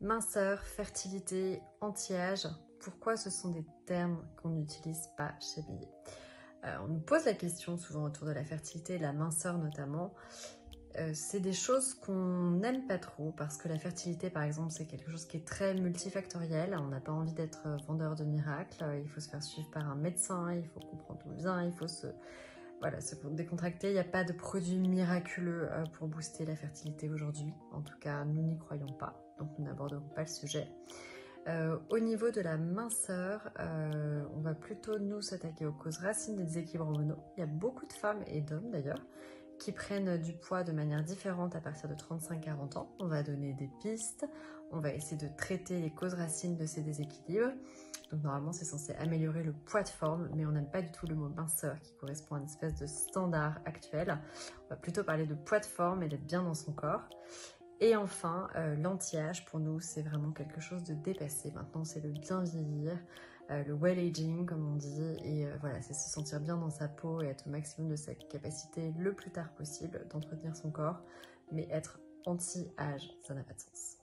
Minceur, fertilité, anti-âge, pourquoi ce sont des termes qu'on n'utilise pas chez Billy? On nous pose la question souvent autour de la fertilité, la minceur notamment. C'est des choses qu'on n'aime pas trop parce que la fertilité par exemple c'est quelque chose qui est très multifactoriel. On n'a pas envie d'être vendeur de miracles, il faut se faire suivre par un médecin, il faut comprendre d'où vient, il faut se décontracter. Il n'y a pas de produit miraculeux pour booster la fertilité aujourd'hui. En tout cas, nous n'y croyons pas, donc nous n'aborderons pas le sujet. Au niveau de la minceur, on va plutôt nous s'attaquer aux causes racines des déséquilibres hormonaux. Il y a beaucoup de femmes et d'hommes d'ailleurs qui prennent du poids de manière différente à partir de 35-40 ans. On va donner des pistes, on va essayer de traiter les causes racines de ces déséquilibres. Donc normalement c'est censé améliorer le poids de forme, mais on n'aime pas du tout le mot minceur qui correspond à une espèce de standard actuel. On va plutôt parler de poids de forme et d'être bien dans son corps. Et enfin, l'anti-âge pour nous c'est vraiment quelque chose de dépassé. Maintenant c'est le bien vieillir, le well aging comme on dit, et voilà, c'est se sentir bien dans sa peau et être au maximum de sa capacité le plus tard possible d'entretenir son corps, mais être anti-âge, ça n'a pas de sens.